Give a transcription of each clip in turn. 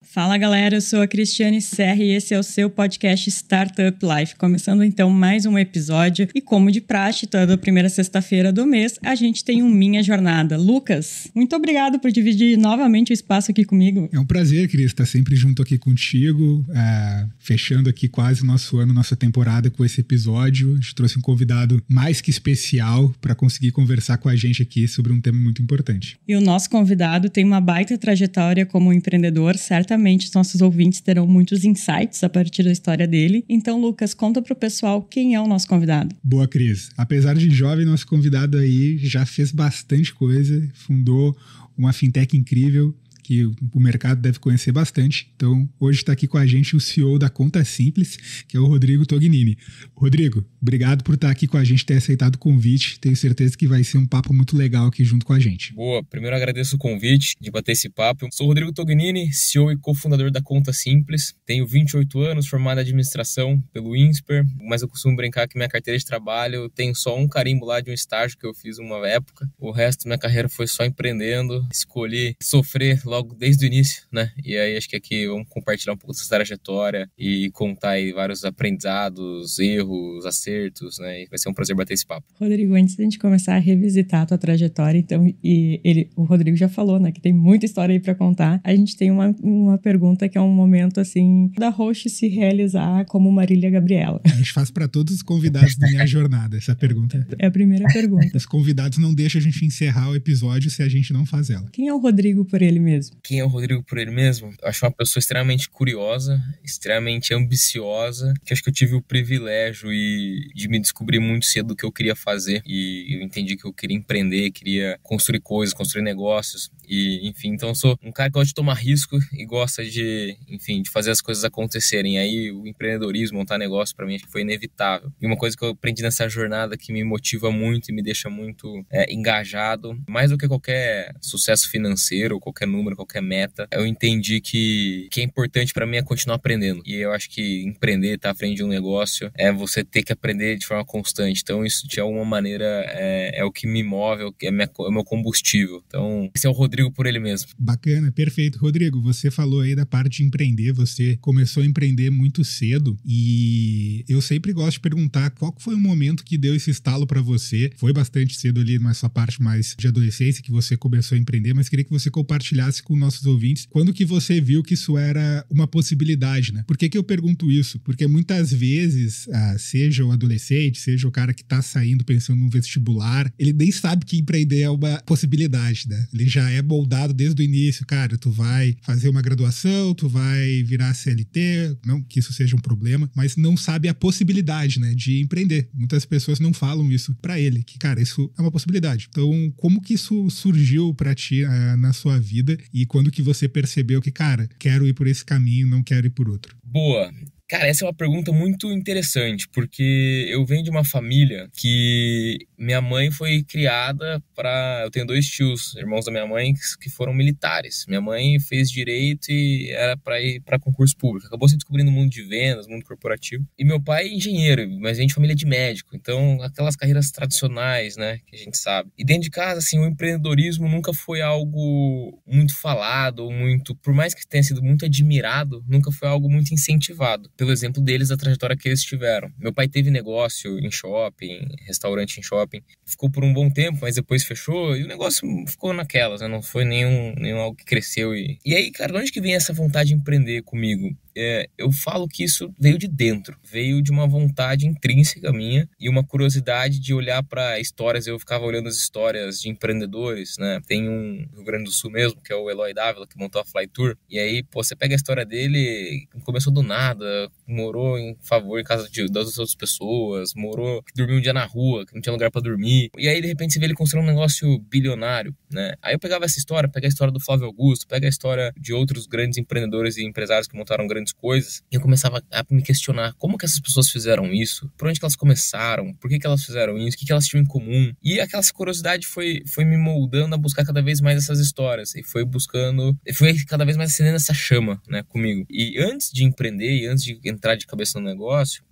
Fala galera, eu sou a Cristiane Serra e esse é o seu podcast Startup Life. Começando então mais um episódio e como de praxe, toda primeira sexta-feira do mês, a gente tem um Minha Jornada. Lucas, muito obrigado por dividir novamente o espaço aqui comigo. É um prazer, Cris, estar sempre junto aqui contigo, fechando aqui quase nosso ano, nossa temporada com esse episódio. A gente trouxe um convidado mais que especial para conseguir conversar com a gente aqui sobre um tema muito importante. E o nosso convidado tem uma baita trajetória como empreendedor, certamente os nossos ouvintes terão muitos insights a partir da história dele. Então, Lucas, conta pro pessoal quem é o nosso convidado. Boa, Cris. Apesar de jovem, nosso convidado aí já fez bastante coisa, fundou uma fintech incrível que o mercado deve conhecer bastante. Então, hoje está aqui com a gente o CEO da Conta Simples, que é o Rodrigo Tognini. Rodrigo, obrigado por estar aqui com a gente, ter aceitado o convite. Tenho certeza que vai ser um papo muito legal aqui junto com a gente. Boa, primeiro agradeço o convite de bater esse papo. Eu sou o Rodrigo Tognini, CEO e cofundador da Conta Simples. Tenho 28 anos, formado em administração pelo INSPER, mas eu costumo brincar que minha carteira de trabalho eu tenho só um carimbo lá de um estágio que eu fiz uma época. O resto da minha carreira foi só empreendendo. Escolhi sofrer logo desde o início, né? E aí acho que aqui vamos compartilhar um pouco dessa trajetória e contar aí vários aprendizados, erros, acertos, né? E vai ser um prazer bater esse papo. Rodrigo, antes da gente começar a revisitar a tua trajetória, então, o Rodrigo já falou, né, que tem muita história aí pra contar. A gente tem uma pergunta que é um momento, assim, da host se realizar como Marília Gabriela. A gente faz para todos os convidados da Minha Jornada essa pergunta. É a primeira pergunta. Os convidados não deixam a gente encerrar o episódio se a gente não faz ela. Quem é o Rodrigo por ele mesmo? Quem é o Rodrigo por ele mesmo? Eu acho uma pessoa extremamente curiosa, extremamente ambiciosa, que acho que eu tive o privilégio de me descobrir muito cedo o que eu queria fazer, e eu entendi que eu queria empreender, queria construir coisas, construir negócios, e enfim, então eu sou um cara que gosta de tomar risco e gosta de, enfim, de fazer as coisas acontecerem. Aí o empreendedorismo, montar negócio, pra mim acho que foi inevitável. E uma coisa que eu aprendi nessa jornada que me motiva muito e me deixa muito engajado, mais do que qualquer sucesso financeiro, ou qualquer número, qualquer meta, eu entendi que é importante pra mim é continuar aprendendo. E eu acho que empreender, estar à frente de um negócio, é você ter que aprender de forma constante. Então isso, de alguma maneira, é o que me move, é o meu combustível. Então, esse é o Rodrigo por ele mesmo. Bacana, perfeito. Rodrigo, você falou aí da parte de empreender, você começou a empreender muito cedo e eu sempre gosto de perguntar qual foi o momento que deu esse estalo pra você. Foi bastante cedo ali, mas sua parte mais de adolescência que você começou a empreender, mas queria que você compartilhasse com nossos ouvintes quando que você viu que isso era uma possibilidade, né? Por que eu pergunto isso? Porque muitas vezes, seja o adolescente, seja o cara que tá saindo pensando no vestibular, ele nem sabe que empreender é uma possibilidade, né? Ele já é moldado desde o início, cara, tu vai fazer uma graduação, tu vai virar CLT, não que isso seja um problema, mas não sabe a possibilidade, né, de empreender. Muitas pessoas não falam isso pra ele, que, cara, isso é uma possibilidade. Então, como que isso surgiu pra ti na sua vida e quando que você percebeu que, cara, quero ir por esse caminho, não quero ir por outro? Boa. Cara, essa é uma pergunta muito interessante, porque eu venho de uma família que minha mãe foi criada para... Eu tenho 2 tios, irmãos da minha mãe, que foram militares. Minha mãe fez direito e era para ir para concurso público. Acabou se descobrindo o mundo de vendas, mundo corporativo. E meu pai é engenheiro, mas vem de família de médico. Então, aquelas carreiras tradicionais, né, que a gente sabe. E dentro de casa, assim, o empreendedorismo nunca foi algo muito falado, ou muito... Por mais que tenha sido muito admirado, nunca foi algo muito incentivado. Pelo exemplo deles, a trajetória que eles tiveram. Meu pai teve negócio em shopping, restaurante em shopping, ficou por um bom tempo, mas depois fechou e o negócio ficou naquelas, né? Não foi nenhum algo que cresceu. E aí, cara, de onde que vem essa vontade de empreender comigo? Eu falo que isso veio de dentro, veio de uma vontade intrínseca minha e uma curiosidade de olhar para histórias. Eu ficava olhando as histórias de empreendedores, né? Tem um no Rio Grande do Sul mesmo, que é o Eloy Dávila, que montou a Flytour, e aí, pô, você pega a história dele, começou do nada, morou em casa das outras pessoas, dormiu um dia na rua, que não tinha lugar para dormir, e aí de repente você vê ele construindo um negócio bilionário, né? Aí eu pegava essa história, pega a história do Flávio Augusto, pega a história de outros grandes empreendedores e empresários que montaram grandes coisas, e eu começava a me questionar como que essas pessoas fizeram isso, por onde que elas começaram, por que elas fizeram isso, o que elas tinham em comum, e aquela curiosidade foi me moldando a buscar cada vez mais essas histórias, e foi cada vez mais acendendo essa chama, né, comigo. E antes de empreender, e antes de entrar de cabeça no negócio,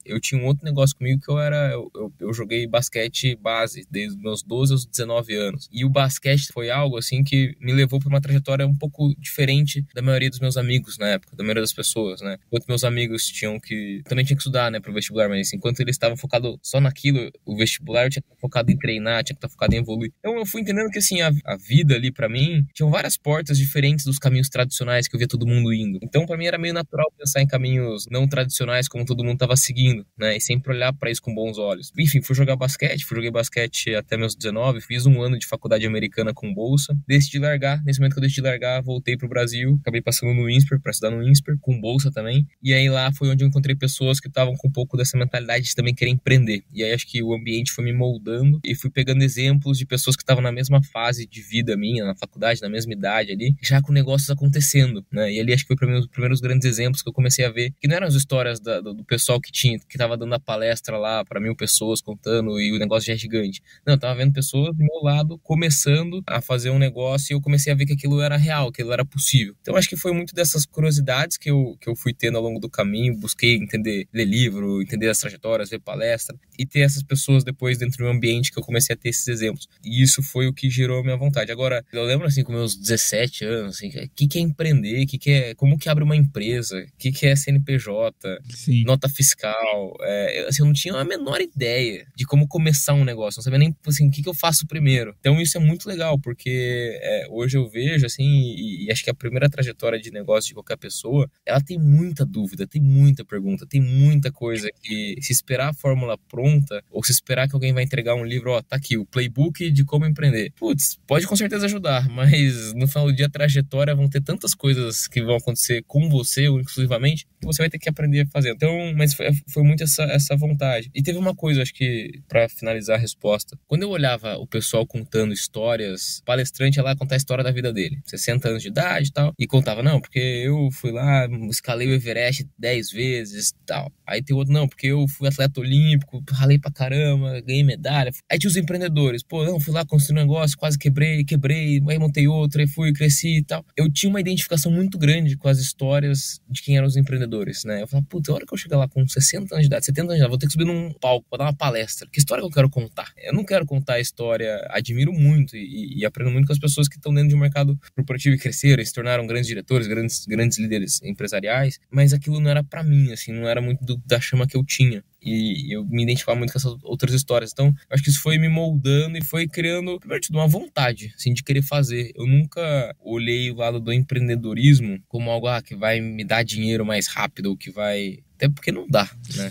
eu tinha um outro negócio comigo que eu joguei basquete base desde os meus 12 aos 19 anos. E o basquete foi algo assim que me levou para uma trajetória um pouco diferente da maioria dos meus amigos na época, da maioria das pessoas, né? Enquanto meus amigos também tinham que estudar, né, pro vestibular, mas enquanto eles estavam focados só naquilo, o vestibular eu tinha que estar focado em treinar, tinha que estar focado em evoluir. Então eu fui entendendo que assim, a vida ali para mim, tinham várias portas diferentes dos caminhos tradicionais que eu via todo mundo indo. Então para mim era meio natural pensar em caminhos não tradicionais como todo mundo estava seguindo, né? E sempre olhar para isso com bons olhos. Enfim, joguei basquete até meus 19, fiz um ano de faculdade americana com bolsa. Decidi largar, nesse momento que eu decidi largar, voltei pro Brasil, acabei passando no INSPER, para estudar no INSPER, com bolsa também. E aí lá foi onde eu encontrei pessoas que estavam com um pouco dessa mentalidade de também querer empreender. E aí acho que o ambiente foi me moldando e fui pegando exemplos de pessoas que estavam na mesma fase de vida minha, na faculdade, na mesma idade ali, já com negócios acontecendo, né? E ali acho que foi para mim os primeiros grandes exemplos que eu comecei a ver, que não eram as histórias do pessoal que tava dando a palestra lá para 1.000 pessoas contando e o negócio já é gigante. Não, eu tava vendo pessoas do meu lado começando a fazer um negócio e eu comecei a ver que aquilo era real, que aquilo era possível. Então acho que foi muito dessas curiosidades que eu fui tendo ao longo do caminho, busquei entender, ler livro, entender as trajetórias, ver palestra e ter essas pessoas depois dentro do ambiente que eu comecei a ter esses exemplos. E isso foi o que gerou a minha vontade. Agora, eu lembro assim, com meus 17 anos, assim, o que é empreender, como que abre uma empresa, o que é CNPJ, Sim. nota fiscal, assim, eu não tinha a menor ideia de como começar um negócio, não sabia nem assim, o que eu faço primeiro. Então isso é muito legal, porque hoje eu vejo assim, e acho que a primeira trajetória de negócio de qualquer pessoa, ela tem muita dúvida, tem muita pergunta, tem muita coisa que se esperar a fórmula pronta, ou se esperar que alguém vai entregar um livro, ó, tá aqui, o playbook de como empreender. Putz, pode com certeza ajudar, mas no final do dia a trajetória vão ter tantas coisas que vão acontecer com você, ou exclusivamente, que você vai ter que aprender a fazer. Então, mas foi muito essa vontade. E teve uma coisa, acho que, pra finalizar a resposta. Quando eu olhava o pessoal contando histórias, o palestrante ia lá contar a história da vida dele. 60 anos de idade e tal. E contava, não, porque eu fui lá, escalei o Everest 10 vezes e tal. Aí tem outro, não, porque eu fui atleta olímpico, ralei pra caramba, ganhei medalha. Aí tinha os empreendedores. Pô, não, fui lá construir um negócio, quase quebrei, aí montei outro, aí fui, cresci e tal. Eu tinha uma identificação muito grande com as histórias de quem eram os empreendedores, né? Eu falava, puta, a hora que eu chegar lá com 60 anos de idade, 70 anos de idade, vou ter que subir num palco pra dar uma palestra. Que história que eu quero contar? Eu não quero contar a história, admiro muito e aprendo muito com as pessoas que estão dentro de um mercado corporativo e cresceram, se tornaram grandes diretores, grandes líderes empresariais, mas aquilo não era pra mim, assim, não era muito da chama que eu tinha. E eu me identificava muito com essas outras histórias. Então, acho que isso foi me moldando e foi criando, primeiro de tudo, uma vontade, assim, de querer fazer. Eu nunca olhei o lado do empreendedorismo como algo que vai me dar dinheiro mais rápido, ou que vai... Até porque não dá, né?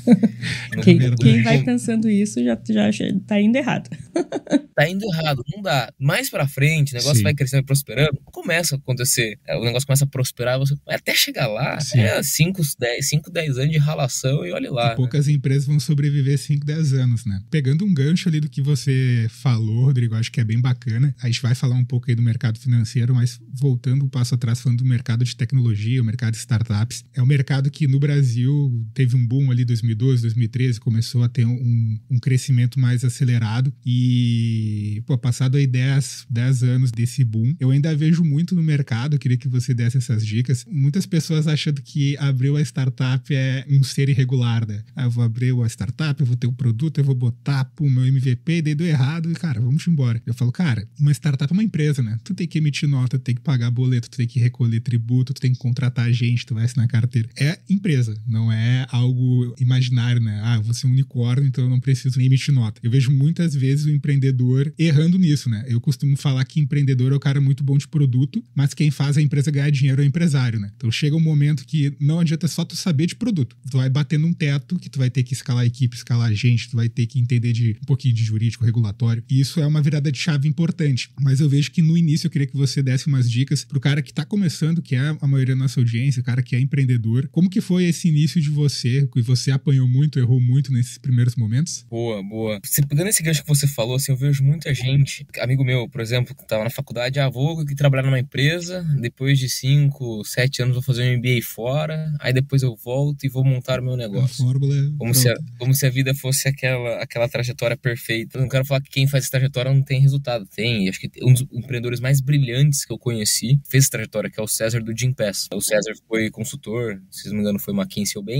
Quem vai pensando isso já tá indo errado. Tá indo errado, não dá. Mais pra frente, o negócio vai crescendo e prosperando, começa a acontecer. O negócio começa a prosperar, você até chegar lá, 5, 10 anos de ralação e olha lá. E poucas empresas vão sobreviver 5, 10 anos, né? Pegando um gancho ali do que você falou, Rodrigo, acho que é bem bacana. A gente vai falar um pouco aí do mercado financeiro, mas voltando um passo atrás, falando do mercado de tecnologia, o mercado de startups. É um mercado que no Brasil teve um boom ali em 2012, 2013, começou a ter um crescimento mais acelerado e, passado aí 10 anos desse boom, eu ainda vejo muito no mercado, eu queria que você desse essas dicas, muitas pessoas achando que abrir uma startup é um ser irregular, né? Eu vou abrir uma startup, eu vou ter um produto, eu vou botar o meu MVP, daí deu errado e, cara, vamos embora. Eu falo, cara, uma startup é uma empresa, né? Tu tem que emitir nota, tu tem que pagar boleto, tu tem que recolher tributo, tu tem que contratar gente, tu vai assinar carteira. É empresa, não é algo imaginário, né? Eu vou ser um unicórnio, então eu não preciso nem emitir nota. Eu vejo muitas vezes o empreendedor errando nisso, né? Eu costumo falar que empreendedor é o cara muito bom de produto, mas quem faz a empresa ganhar dinheiro é o empresário, né? Então chega um momento que não adianta só tu saber de produto. Tu vai bater num teto que tu vai ter que escalar a equipe, escalar a gente, tu vai ter que entender de um pouquinho de jurídico, regulatório. E isso é uma virada de chave importante. Mas eu vejo que no início eu queria que você desse umas dicas pro cara que tá começando, que é a maioria da nossa audiência, o cara que é empreendedor. Como que foi esse início de você, que você apanhou muito, errou muito nesses primeiros momentos? Boa. Pegando esse gancho que você falou, assim, eu vejo muita gente, amigo meu, por exemplo, que tava na faculdade, vou trabalhar numa empresa, depois de 5, 7 anos vou fazer um MBA fora, aí depois eu volto e vou montar o meu negócio. A fórmula como se a vida fosse aquela trajetória perfeita. Eu não quero falar que quem faz essa trajetória não tem resultado. Tem, acho que um dos empreendedores mais brilhantes que eu conheci fez essa trajetória, que é o César do Gympass. O César foi consultor, se não me engano foi McKinsey ou bem,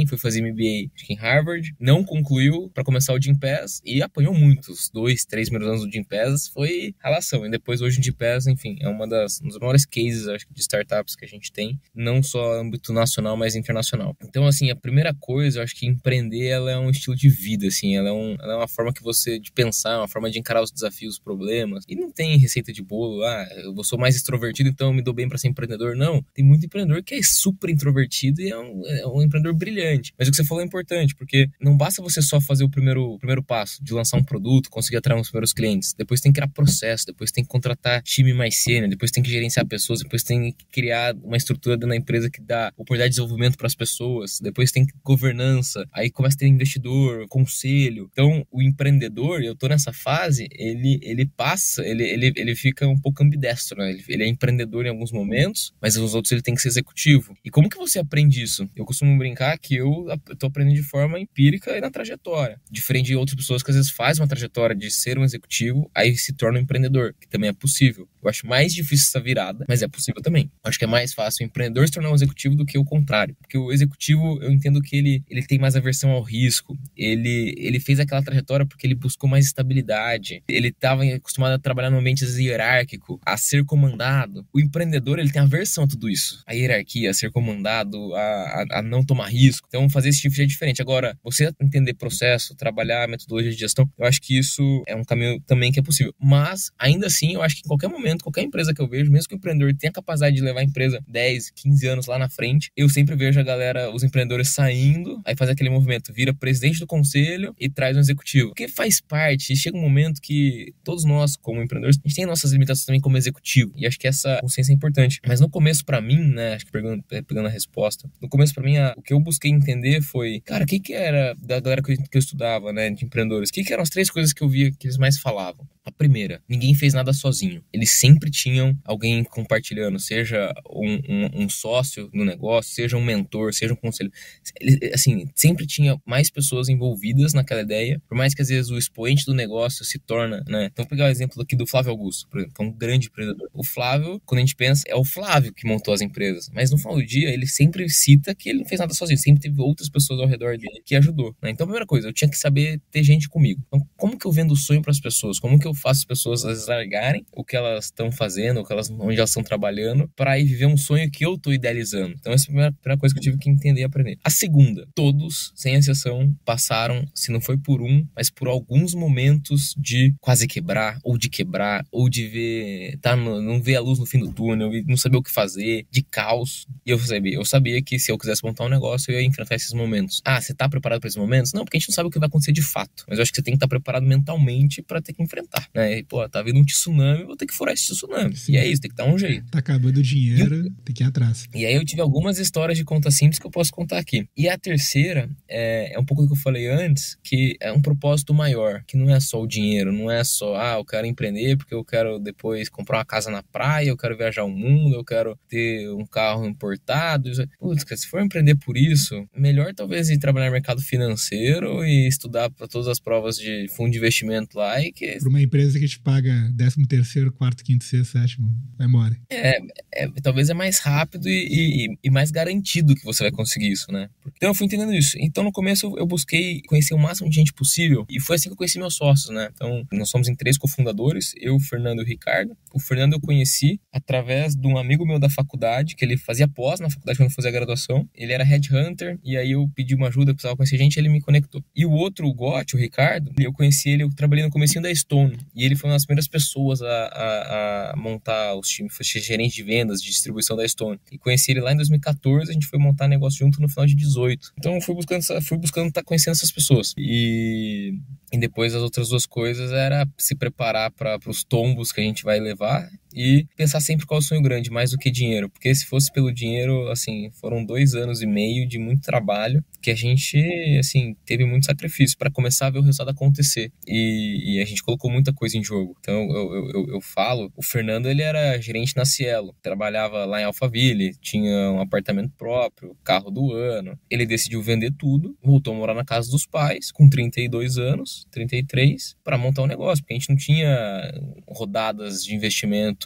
também, foi fazer MBA em Harvard, não concluiu para começar o Gympass e apanhou muitos. 2, 3 primeiros anos do Gympass foi relação. E depois hoje o Gympass, enfim, é um dos maiores cases, acho, de startups que a gente tem, não só no âmbito nacional, mas internacional. Então, assim, a primeira coisa, eu acho que empreender, ela é um estilo de vida, assim, ela é uma forma que você, de pensar, uma forma de encarar os desafios, os problemas. E não tem receita de bolo, eu sou mais extrovertido, então eu me dou bem para ser empreendedor. Não, tem muito empreendedor que é super introvertido e é um empreendedor brilhante. Mas o que você falou é importante, porque não basta você só fazer o primeiro passo, de lançar um produto, conseguir atrair os primeiros clientes. Depois tem que criar processo, depois tem que contratar time mais sênior, depois tem que gerenciar pessoas, depois tem que criar uma estrutura dentro da empresa que dá oportunidade de desenvolvimento para as pessoas, depois tem governança, aí começa a ter investidor, conselho. Então, o empreendedor, eu tô nessa fase, ele fica um pouco ambidestro, né? Ele é empreendedor em alguns momentos, mas nos outros ele tem que ser executivo. E como que você aprende isso? Eu costumo brincar que eu tô aprendendo de forma empírica e na trajetória, diferente de outras pessoas que às vezes fazem uma trajetória de ser um executivo, aí se torna um empreendedor, que também é possível. Eu acho mais difícil essa virada, mas é possível também. Eu acho que é mais fácil o empreendedor se tornar um executivo do que o contrário. Porque o executivo, eu entendo que ele tem mais aversão ao risco. Ele fez aquela trajetória porque ele buscou mais estabilidade. Ele estava acostumado a trabalhar num ambiente hierárquico, a ser comandado. O empreendedor, ele tem aversão a tudo isso. A hierarquia, a ser comandado, a não tomar risco. Então, fazer esse tipo de é diferente. Agora, você entender processo, trabalhar metodologia de gestão, eu acho que isso é um caminho também que é possível. Mas, ainda assim, eu acho que em qualquer momento, qualquer empresa que eu vejo, mesmo que o empreendedor tenha a capacidade de levar a empresa 10, 15 anos lá na frente, eu sempre vejo a galera, os empreendedores saindo, aí faz aquele movimento, vira presidente do conselho e traz um executivo. Porque faz parte, chega um momento que todos nós, como empreendedores, a gente tem nossas limitações também como executivo, e acho que essa consciência é importante. Mas no começo, pra mim, né, acho que pegando a resposta, no começo pra mim, o que eu busquei entender foi, cara, o que era da galera que eu estudava, né, de empreendedores, o que eram as 3 coisas que eu via que eles mais falavam? A primeira, ninguém fez nada sozinho. Eles sempre tinham alguém compartilhando, seja um sócio no negócio, seja um mentor, seja um conselho. Assim, sempre tinha mais pessoas envolvidas naquela ideia, por mais que às vezes o expoente do negócio se torna, né? Então, vou pegar o exemplo aqui do Flávio Augusto, por exemplo, que é um grande empreendedor. O Flávio, quando a gente pensa, é o Flávio que montou as empresas, mas no final do dia, ele sempre cita que ele não fez nada sozinho, sempre teve outras pessoas ao redor dele que ajudou, né? Então, a primeira coisa, eu tinha que saber ter gente comigo. Então, como que eu vendo o sonho para as pessoas? Como que eu faço as pessoas largarem o que elas estão fazendo, onde elas estão trabalhando, para ir viver um sonho que eu estou idealizando? Então, essa é a primeira coisa que eu tive que entender e aprender. A segunda, todos, sem exceção, passaram, se não foi por mas por alguns momentos de quase quebrar, ou de ver, não ver a luz no fim do túnel, e não saber o que fazer, de caos. E eu sabia que se eu quisesse montar um negócio, eu ia enfrentar esses momentos. Você tá preparado para esses momentos? Não, porque a gente não sabe o que vai acontecer de fato. Mas eu acho que você tem que estar preparado mentalmente para ter que enfrentar, né? E, tá vindo um tsunami, vou ter que furar esse tsunami. Sim. E é isso, tem que dar um jeito. Tá acabando o dinheiro, tem que ir atrás. E aí eu tive algumas histórias de conta simples que eu posso contar aqui. E a terceira é um pouco do que eu falei antes, que é um propósito maior, que não é só o dinheiro, não é só, eu quero empreender porque eu quero depois comprar uma casa na praia, eu quero viajar o mundo, eu quero ter um carro importado. Putz, se for empreender por isso, melhor talvez ir trabalhar no mercado financeiro e estudar para todas as provas de fundo de investimento lá e que... Por uma empresa que te paga 13º, 4º, 5º, 6º, 7º, vai embora. Talvez é mais rápido e mais garantido que você vai conseguir isso, né? Então eu fui entendendo isso. Então no começo eu busquei conhecer o máximo de gente possível e foi assim que eu conheci meus sócios, né? Então nós somos em 3 cofundadores, eu, o Fernando e o Ricardo. O Fernando eu conheci através de um amigo meu da faculdade, que ele fazia pós na faculdade quando eu fazia a graduação. Ele era headhunter e aí eu pedi uma ajuda, precisava conhecer gente, ele me conectou. E o outro, o Gotti, o Ricardo, eu conheci ele, eu trabalhei no comecinho da Stone e ele foi uma das primeiras pessoas a montar os times, foi gerente de vendas, de distribuição da Stone. E conheci ele lá em 2014, a gente foi montar negócio junto no final de 2018. Então eu fui buscando estar conhecendo essas pessoas. E depois as outras 2 coisas era se preparar para os tombos que a gente vai levar e pensar sempre qual é o sonho grande, mais do que dinheiro. Porque se fosse pelo dinheiro, assim, foram 2 anos e meio de muito trabalho que a gente, assim, teve muito sacrifício para começar a ver o resultado acontecer. E a gente colocou muita coisa em jogo. Então eu falo, o Fernando, ele era gerente na Cielo, trabalhava lá em Alphaville, tinha um apartamento próprio, carro do ano. Ele decidiu vender tudo, voltou a morar na casa dos pais com 32 anos, 33, para montar um negócio, porque a gente não tinha rodadas de investimento que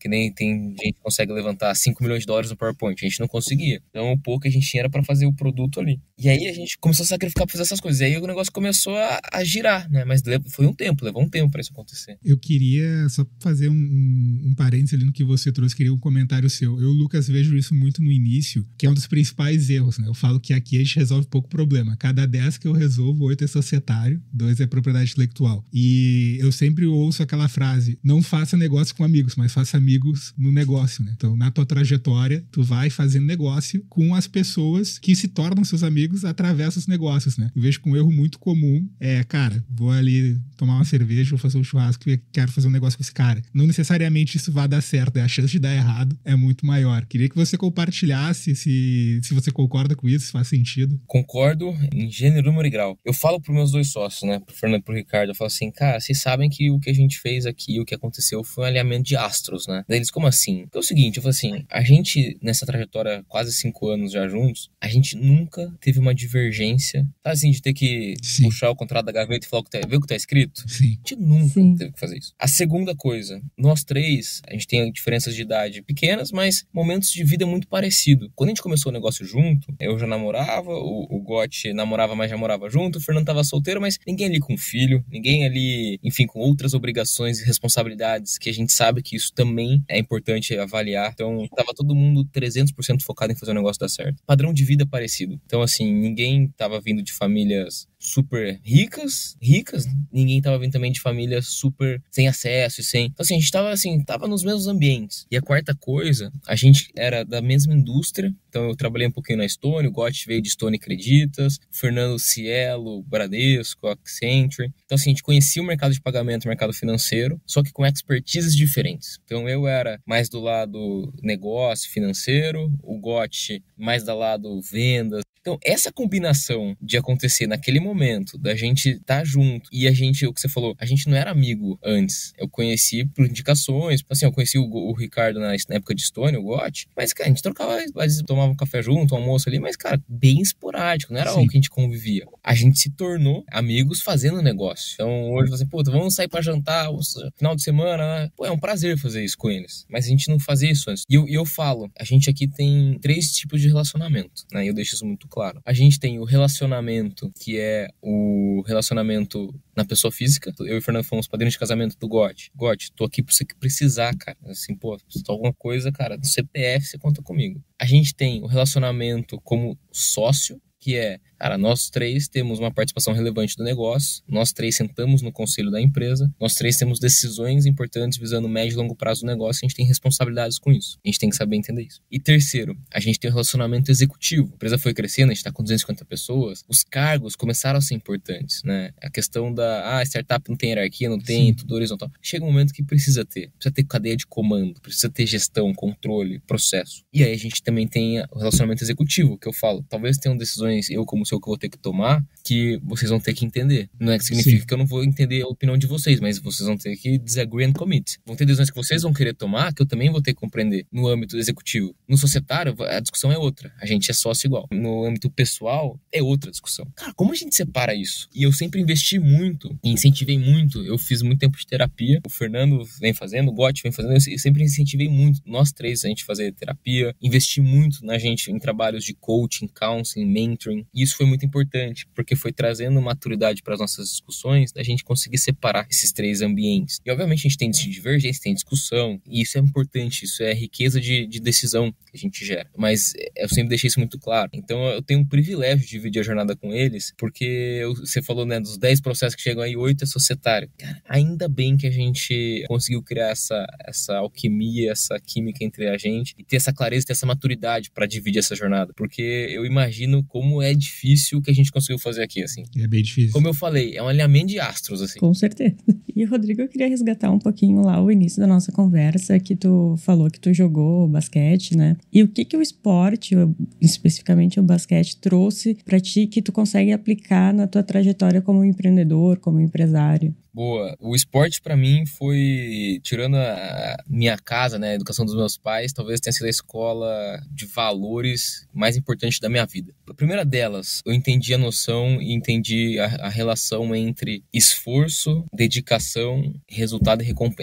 Que nem tem gente que consegue levantar $5 milhões no PowerPoint. A gente não conseguia. Então, o pouco que a gente tinha era pra fazer o produto ali. E aí, a gente começou a sacrificar pra fazer essas coisas. E aí, o negócio começou a girar, né? Mas foi levou um tempo pra isso acontecer. Eu queria só fazer um parênteses ali no que você trouxe, queria um comentário seu. Eu, Lucas, vejo isso muito no início, que é um dos principais erros, né? Eu falo que aqui a gente resolve pouco problema. Cada 10 que eu resolvo, 8 é societário, 2 é propriedade intelectual. E eu sempre ouço aquela frase, não faça negócio com amigos, mas faça amigos no negócio, né? Então, na tua trajetória, tu vai fazendo negócio com as pessoas que se tornam seus amigos através dos negócios, né? Eu vejo que um erro muito comum cara, vou ali tomar uma cerveja, vou fazer um churrasco e quero fazer um negócio com esse cara. Não necessariamente isso vai dar certo, a chance de dar errado é muito maior. Queria que você compartilhasse se você concorda com isso, se faz sentido. Concordo em gênero, número e grau. Eu falo pros meus dois sócios, né, pro Fernando e pro Ricardo, eu falo assim, cara, vocês sabem que o que a gente fez aqui, o que aconteceu foi um alinhamento de astros, né? Daí eles, como assim? Porque é o seguinte, eu falo assim, a gente, nessa trajetória, quase 5 anos já juntos, a gente nunca teve uma divergência, tá assim, de ter que puxar o contrato da gaveta e falar ver o que tá escrito? Sim. A gente nunca teve que fazer isso. A segunda coisa, nós três, a gente tem diferenças de idade pequenas, mas momentos de vida muito parecidos. Quando a gente começou o negócio junto, eu já namorava, o Gotti namorava, mas já morava junto, o Fernando tava solteiro, mas ninguém ali com filho, ninguém ali, enfim, com outras obrigações e responsabilidades, que a gente sabe que isso também é importante avaliar. Então, tava todo mundo 300% focado em fazer o negócio dar certo. Padrão de vida parecido. Então, assim, ninguém tava vindo de famílias super ricas, ninguém tava vindo também de famílias super sem acesso e sem... Então, assim, a gente tava nos mesmos ambientes. E a quarta coisa, a gente era da mesma indústria, então eu trabalhei um pouquinho na Stone, o Gotti veio de Stone Creditas, o Fernando Cielo, Bradesco, Accenture. Então, assim, a gente conhecia o mercado de pagamento, o mercado financeiro, só que com expertises diferentes. Então, eu era mais do lado negócio financeiro, o Gotti mais do lado vendas. Então, essa combinação de acontecer naquele momento, da gente estar junto, e a gente, o que você falou, a gente não era amigo antes. Eu conheci por indicações, assim, eu conheci o Ricardo na época de Stone, o Gotti, mas, cara, a gente trocava, às vezes tomava um café junto, um almoço ali, mas, cara, bem esporádico, não era algo que a gente convivia. A gente se tornou amigos fazendo negócio. Então, hoje, assim, puta, vamos sair pra jantar, final de semana, né? Pô, é um prazer fazer isso com eles. Mas a gente não fazia isso antes. E eu falo, a gente aqui tem 3 tipos de relacionamento, né? E eu deixo isso muito claro. A gente tem o relacionamento, que é o relacionamento na pessoa física. Eu e o Fernando fomos padrinhos de casamento do Gotti. Gotti, tô aqui pra você que precisar, cara. Assim, pô, se tu alguma coisa, cara, no CPF você conta comigo. A gente tem o relacionamento como sócio, que é, cara, nós 3 temos uma participação relevante do negócio, nós 3 sentamos no conselho da empresa, nós 3 temos decisões importantes visando médio e longo prazo do negócio, a gente tem responsabilidades com isso. A gente tem que saber entender isso. E terceiro, a gente tem um relacionamento executivo. A empresa foi crescendo, a gente está com 250 pessoas, os cargos começaram a ser importantes, né? A questão da, startup não tem hierarquia, não tem tudo horizontal. Chega um momento que precisa ter cadeia de comando, precisa ter gestão, controle, processo. E aí a gente também tem o relacionamento executivo, que eu falo, talvez tenham decisões, eu como seu que vou ter que tomar, que vocês vão ter que entender. Não é que significa que eu não vou entender a opinião de vocês, mas vocês vão ter que disagree and commit. Vão ter decisões que vocês vão querer tomar, que eu também vou ter que compreender no âmbito executivo. No societário, a discussão é outra. A gente é sócio igual. No âmbito pessoal, é outra discussão. Cara, como a gente separa isso? E eu sempre investi muito, e incentivei muito. Eu fiz muito tempo de terapia. O Fernando vem fazendo, o Gotti vem fazendo. Eu sempre incentivei muito, nós 3, a gente fazer terapia. Investi muito na gente em trabalhos de coaching, counseling, mentoring. E isso foi muito importante, porque foi trazendo maturidade para as nossas discussões, da gente conseguir separar esses 3 ambientes. E obviamente a gente tem divergência, tem discussão, e isso é importante, isso é riqueza de decisão que a gente gera. Mas eu sempre deixei isso muito claro. Então eu tenho um privilégio de dividir a jornada com eles, porque você falou, né, dos 10 processos que chegam aí, 8 é societário. Cara, ainda bem que a gente conseguiu criar essa alquimia, essa química entre a gente, e ter essa clareza, ter essa maturidade para dividir essa jornada. Porque eu imagino como é difícil o que a gente conseguiu fazer aqui, assim. É bem difícil. Como eu falei, é um alinhamento de astros, assim. Com certeza. E, Rodrigo, eu queria resgatar um pouquinho lá o início da nossa conversa, que tu falou que tu jogou basquete, né? E o que o esporte, especificamente o basquete, trouxe pra ti que tu consegue aplicar na tua trajetória como empreendedor, como empresário? Boa. O esporte pra mim foi, tirando a minha casa, né, a educação dos meus pais, talvez tenha sido a escola de valores mais importante da minha vida. A primeira delas, eu entendi a noção e entendi a relação entre esforço, dedicação, resultado e recompensa.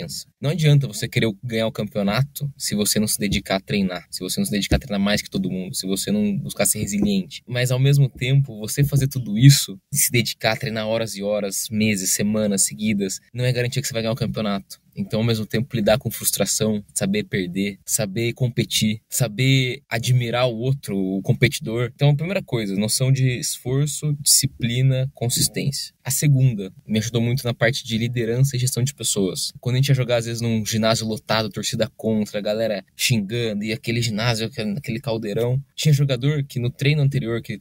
não adianta você querer ganhar o campeonato se você não se dedicar a treinar, se você não se dedicar a treinar mais que todo mundo, se você não buscar ser resiliente. Mas ao mesmo tempo, você fazer tudo isso, se dedicar a treinar horas e horas, meses, semanas seguidas, não é garantia que você vai ganhar o campeonato. Então, ao mesmo tempo, lidar com frustração, saber perder, saber competir, saber admirar o outro, o competidor. Então, a primeira coisa, noção de esforço, disciplina, consistência. A segunda, me ajudou muito na parte de liderança e gestão de pessoas. Quando a gente ia jogar, às vezes, num ginásio lotado, torcida contra, a galera xingando, e aquele ginásio, aquele caldeirão, tinha jogador que no treino anterior que ele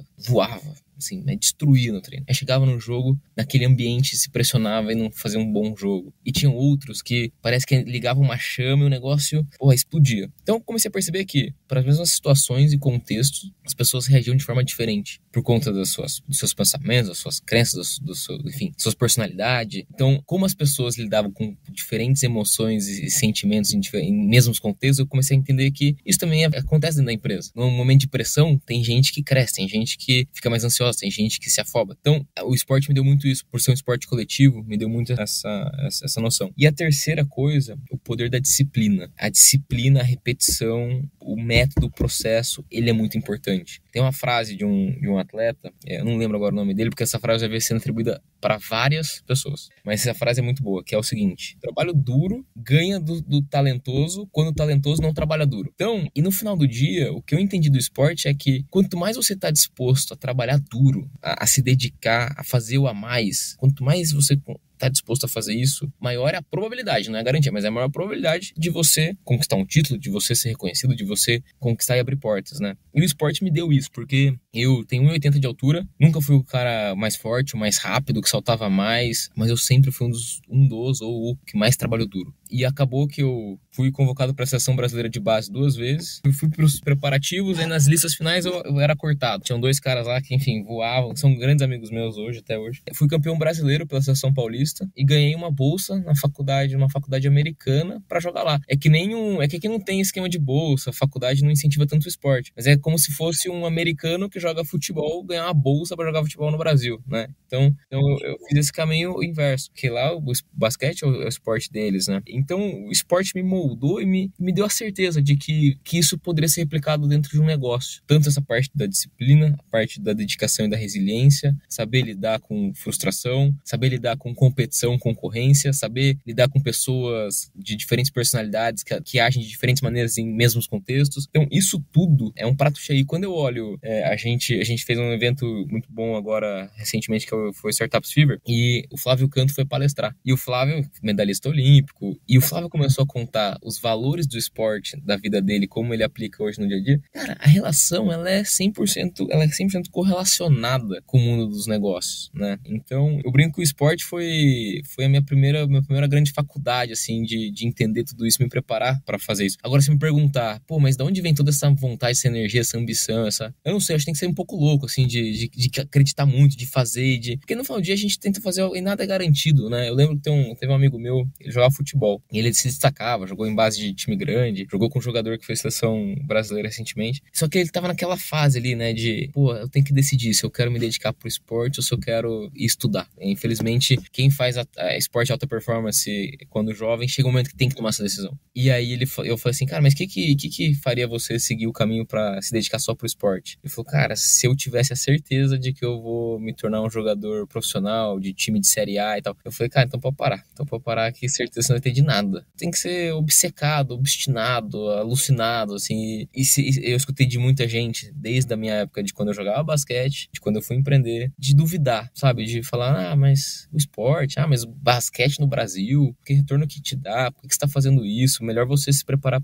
voava. Assim, né, destruía no treino. Aí chegava no jogo, naquele ambiente, se pressionava e não fazia um bom jogo. E tinham outros que parece que ligavam uma chama e o negócio, explodia. Então eu comecei a perceber que, para as mesmas situações e contextos, as pessoas reagiam de forma diferente. Por conta dos seus pensamentos, das suas crenças, enfim, suas personalidades. Então, como as pessoas lidavam com diferentes emoções e sentimentos em mesmos contextos, eu comecei a entender que isso também acontece dentro da empresa. Num momento de pressão, tem gente que cresce, tem gente que fica mais ansiosa, tem gente que se afoba. Então, o esporte me deu muito isso. Por ser um esporte coletivo, me deu muito essa noção. E a terceira coisa, o poder da disciplina. A disciplina, a repetição, o método, o processo, ele é muito importante. Tem uma frase de um atleta, eu não lembro agora o nome dele, porque essa frase já veio sendo atribuída para várias pessoas. Mas essa frase é muito boa, que é o seguinte: trabalho duro ganha do talentoso quando o talentoso não trabalha duro. Então, e no final do dia, o que eu entendi do esporte é que quanto mais você está disposto a trabalhar duro, a se dedicar, a fazer o a mais, quanto mais você está disposto a fazer isso, maior é a probabilidade, não é a garantia, mas é a maior probabilidade de você conquistar um título, de você ser reconhecido, de você conquistar e abrir portas, né? E o esporte me deu isso, porque eu tenho 1,80 de altura, nunca fui o cara mais forte, o mais rápido, que saltava mais, mas eu sempre fui um dos ou o que mais trabalhou duro. E acabou que eu fui convocado para a seleção brasileira de base 2 vezes. Eu fui para os preparativos, aí nas listas finais eu era cortado. Tinham 2 caras lá que, enfim, voavam, são grandes amigos meus hoje, até hoje. Eu fui campeão brasileiro pela seleção paulista e ganhei uma bolsa numa faculdade americana para jogar lá. É que aqui não tem esquema de bolsa, a faculdade não incentiva tanto o esporte. Mas é como se fosse um americano que joga futebol ganhar uma bolsa para jogar futebol no Brasil, né? Então eu fiz esse caminho inverso, porque lá o basquete é o esporte deles, né? Então o esporte me moldou e me deu a certeza de que isso poderia ser replicado dentro de um negócio. Tanto essa parte da disciplina, a parte da dedicação e da resiliência, saber lidar com frustração, saber lidar com competição, concorrência, saber lidar com pessoas de diferentes personalidades que agem de diferentes maneiras em mesmos contextos. Então isso tudo é um prato cheio. Quando eu olho, a gente fez um evento muito bom agora, recentemente, que foi Startups Fever, e o Flávio Canto foi palestrar. E o Flávio, medalhista olímpico, e o Flávio começou a contar os valores do esporte, da vida dele, como ele aplica hoje no dia a dia. Cara, a relação, ela é 100% correlacionada com o mundo dos negócios, né? Então, eu brinco que o esporte foi a minha primeira grande faculdade, assim, de entender tudo isso, me preparar para fazer isso. Agora, se me perguntar, mas de onde vem toda essa vontade, essa energia, essa ambição, eu não sei, acho que tem que ser um pouco louco, assim, de acreditar muito, de fazer, porque no final do dia a gente tenta fazer e nada é garantido, né? Eu lembro que teve um amigo meu, ele jogava futebol, e ele se destacava, jogou em base de time grande, jogou com um jogador que foi seleção brasileira recentemente, só que ele tava naquela fase ali, né, de, eu tenho que decidir se eu quero me dedicar pro esporte ou se eu quero estudar. Infelizmente, quem faz a esporte alta performance quando jovem, chega um momento que tem que tomar essa decisão. E aí eu falei assim, cara, mas o que faria você seguir o caminho pra se dedicar só pro esporte? Ele falou, cara, se eu tivesse a certeza de que eu vou me tornar um jogador profissional de time de Série A e tal. Eu falei, cara, então pode parar que certeza você não vai ter de nada. Tem que ser obcecado, obstinado, alucinado, assim. E eu escutei de muita gente, desde a minha época de quando eu jogava basquete, de quando eu fui empreender, de duvidar, sabe? De falar, mas o esporte, mas o basquete no Brasil, que retorno que te dá? Por que você tá fazendo isso? Melhor você se preparar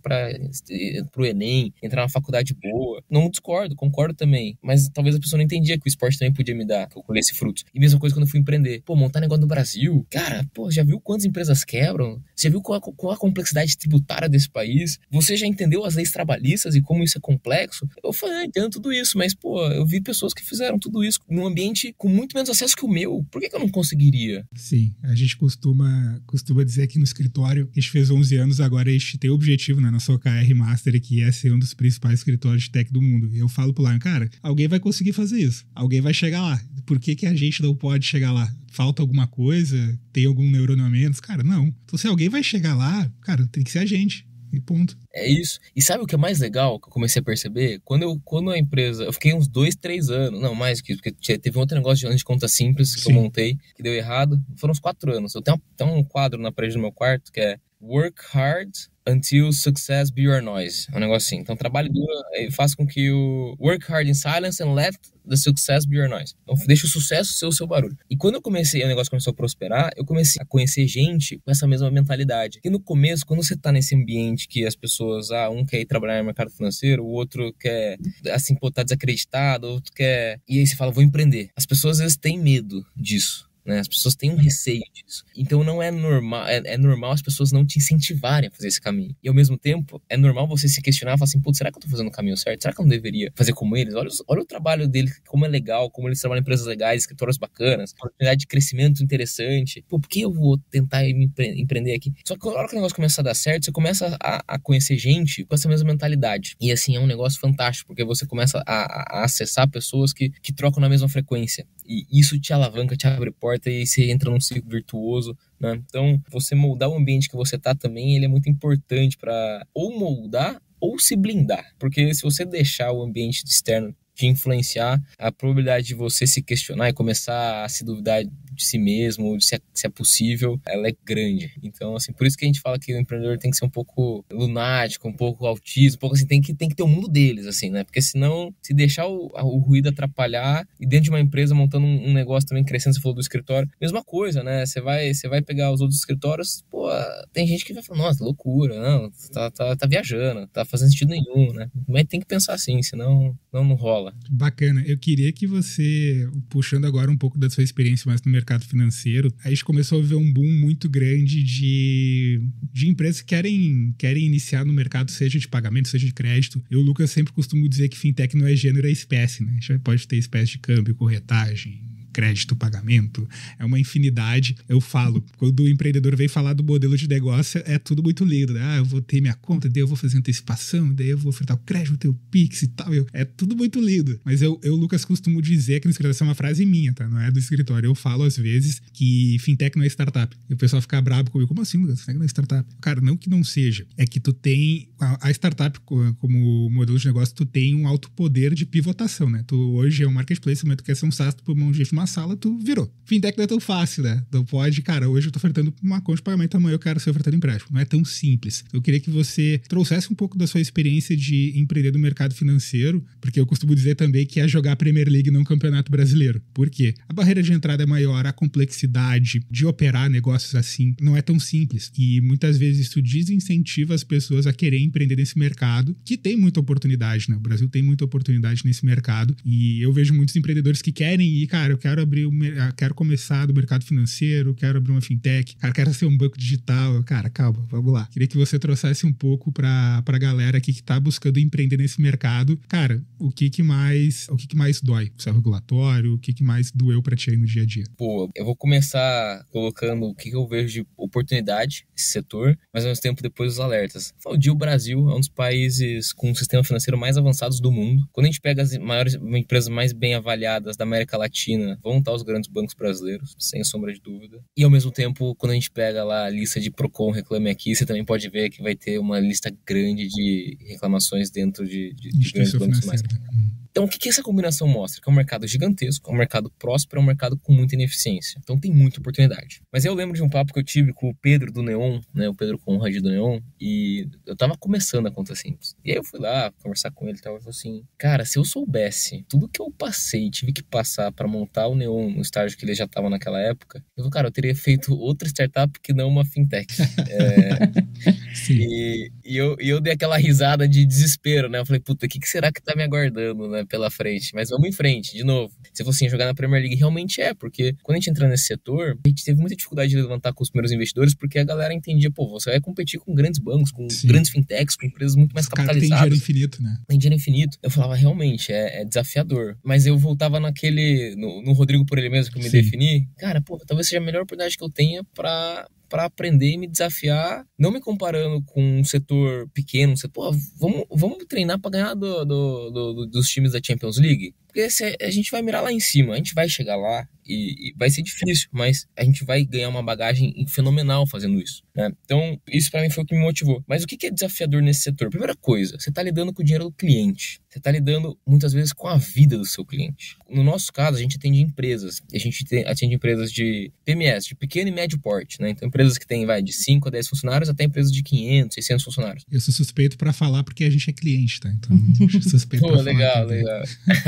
pro Enem, entrar na faculdade boa. Não discordo, concordo também. Mas talvez a pessoa não entendia que o esporte também podia me dar, que eu colhesse frutos. E mesma coisa quando eu fui empreender. Montar negócio no Brasil, cara, já viu quantas empresas quebram? Você já viu qual a complexidade tributária desse país? Você já entendeu as leis trabalhistas e como isso é complexo? Eu falei, eu entendo tudo isso, mas, eu vi pessoas que fizeram tudo isso num ambiente com muito menos acesso que o meu. Por que eu não conseguiria? Sim, a gente costuma dizer aqui no escritório que a gente fez 11 anos, agora a gente tem o objetivo, né, na sua OKR Master, que é ser um dos principais escritórios de tech do mundo. E eu falo pro Lion, cara, alguém vai conseguir fazer isso, alguém vai chegar lá. Por que a gente não pode chegar lá? Falta alguma coisa? Tem algum neurônio a menos? Cara, não. Então se alguém vai chegar lá, cara, tem que ser a gente. E ponto. É isso. E sabe o que é mais legal que eu comecei a perceber? Quando a empresa... Eu fiquei uns 2, 3 anos. Não, mais que isso. Porque teve outro negócio de conta simples que eu montei, que deu errado. Foram uns 4 anos. Eu tenho um quadro na parede do meu quarto que é Work Hard Until Success Be Your Noise. É um negócio assim. Então, trabalho duro e faz com que o Work Hard in Silence and Let the Success Be Your Noise. Então, deixa o sucesso ser o seu barulho. E quando o negócio começou a prosperar, eu comecei a conhecer gente com essa mesma mentalidade. E no começo, quando você tá nesse ambiente que as pessoas, um quer ir trabalhar no mercado financeiro, o outro quer, assim, tá desacreditado, o outro quer... E aí você fala, vou empreender. As pessoas, às vezes, têm medo disso. Né? As pessoas têm um receio disso. Então não é normal, é normal as pessoas não te incentivarem a fazer esse caminho. E ao mesmo tempo, é normal você se questionar e falar assim, putz, será que eu tô fazendo o caminho certo? Será que eu não deveria fazer como eles? Olha o trabalho dele, como é legal, como eles trabalham em empresas legais, escritórios bacanas, oportunidade de crescimento interessante. Pô, por que eu vou tentar empreender aqui? Só que na hora que o negócio começa a dar certo, você começa a conhecer gente com essa mesma mentalidade. E assim, é um negócio fantástico, porque você começa a acessar pessoas que trocam na mesma frequência. E isso te alavanca, te abre porta e você entra num ciclo virtuoso, né? Então, você moldar o ambiente que você tá também, ele é muito importante para ou moldar ou se blindar. Porque se você deixar o ambiente externo te influenciar, a probabilidade de você se questionar e começar a se duvidar de si mesmo, de se é possível, ela é grande. Então, assim, por isso que a gente fala que o empreendedor tem que ser um pouco lunático, um pouco autista, um pouco assim, tem que ter o mundo deles, assim, né? Porque senão, se deixar o ruído atrapalhar, e dentro de uma empresa montando um negócio também crescendo, você falou do escritório, mesma coisa, né? Você vai pegar os outros escritórios, pô, tem gente que vai falar, nossa, loucura, não, tá viajando, tá fazendo sentido nenhum, né? Mas tem que pensar assim, senão não rola. Bacana. Eu queria que você, puxando agora um pouco da sua experiência mais no mercado financeiro, a gente começou a ver um boom muito grande de empresas que querem iniciar no mercado, seja de pagamento, seja de crédito. Eu, Lucas, sempre costumo dizer que fintech não é gênero, é espécie, né? A gente pode ter espécie de câmbio, corretagem, crédito, pagamento, é uma infinidade. Eu falo, quando o empreendedor vem falar do modelo de negócio, é tudo muito lindo, né? Eu vou ter minha conta, daí eu vou fazer antecipação, daí eu vou ofertar o crédito, ter o Pix e tal. É tudo muito lindo. Mas eu, Lucas, costumo dizer que no escritório, essa é uma frase minha, tá? Não é do escritório. Eu falo às vezes que fintech não é startup. E o pessoal fica brabo comigo. Como assim, Lucas? Fintech não é startup? Cara, não que não seja. É que tu tem... A startup, como modelo de negócio, tu tem um alto poder de pivotação, né? Tu hoje é um marketplace, mas tu quer ser um SaaS, tu põe mão de gente numa sala, tu virou. Fintech não é tão fácil, né? Não pode, cara, hoje eu tô ofertando uma conta de pagamento, amanhã eu quero ser ofertando empréstimo. Não é tão simples. Eu queria que você trouxesse um pouco da sua experiência de empreender no mercado financeiro, porque eu costumo dizer também que é jogar a Premier League, não Campeonato Brasileiro. Por quê? A barreira de entrada é maior, a complexidade de operar negócios assim não é tão simples. E muitas vezes isso desincentiva as pessoas a querer empreender nesse mercado, que tem muita oportunidade, né? O Brasil tem muita oportunidade nesse mercado. E eu vejo muitos empreendedores que querem ir, cara, eu quero começar do mercado financeiro, quero abrir uma fintech, cara, quero ser um banco digital. Cara, calma, vamos lá. Queria que você trouxesse um pouco pra galera aqui que tá buscando empreender nesse mercado. Cara, o que mais dói? O seu regulatório, o que mais doeu pra ti aí no dia a dia? Pô, eu vou começar colocando o que eu vejo de oportunidade nesse setor, mas ao mesmo tempo depois os alertas. O Brasil é um dos países com um sistema financeiro mais avançados do mundo. Quando a gente pega as maiores empresas mais bem avaliadas da América Latina, vão estar os grandes bancos brasileiros, sem sombra de dúvida. E ao mesmo tempo, quando a gente pega lá a lista de Procon, Reclame Aqui, você também pode ver que vai ter uma lista grande de reclamações dentro de grandes bancos mais. Então, o que essa combinação mostra? Que é um mercado gigantesco, é um mercado próspero, é um mercado com muita ineficiência. Então, tem muita oportunidade. Mas eu lembro de um papo que eu tive com o Pedro do Neon, né? O Pedro Conrad do Neon, e eu tava começando a Conta Simples. E aí eu fui lá conversar com ele e tal, e falei assim, cara, se eu soubesse tudo que eu tive que passar pra montar o Neon no estágio que ele já tava naquela época, eu falei, cara, eu teria feito outra startup que não uma fintech. E eu dei aquela risada de desespero, né? Eu falei, puta, o que será que tá me aguardando, né? né, pela frente, mas vamos em frente, de novo. Se fosse jogar na Premier League, realmente porque quando a gente entra nesse setor, a gente teve muita dificuldade de levantar com os primeiros investidores, porque a galera entendia, você vai competir com grandes bancos, com grandes fintechs, com empresas muito mais capitalizadas. Tem dinheiro infinito, né? Tem dinheiro infinito. Eu falava, realmente, é desafiador. Mas eu voltava no Rodrigo por ele mesmo, que eu me defini. Cara, talvez seja a melhor oportunidade que eu tenha para aprender e me desafiar, não me comparando com um setor pequeno, vamos treinar para ganhar dos times da Champions League. Porque a gente vai mirar lá em cima, a gente vai chegar lá e vai ser difícil, mas a gente vai ganhar uma bagagem fenomenal fazendo isso, né? Então, isso pra mim foi o que me motivou. Mas o que é desafiador nesse setor? Primeira coisa, você tá lidando com o dinheiro do cliente. Você tá lidando, muitas vezes, com a vida do seu cliente. No nosso caso, a gente atende empresas. A gente atende empresas de PMS, de pequeno e médio porte, né? Então, empresas que têm, de 5 a 10 funcionários até empresas de 500, 600 funcionários. Eu sou suspeito pra falar porque a gente é cliente, tá? Então, suspeito pra falar. Legal.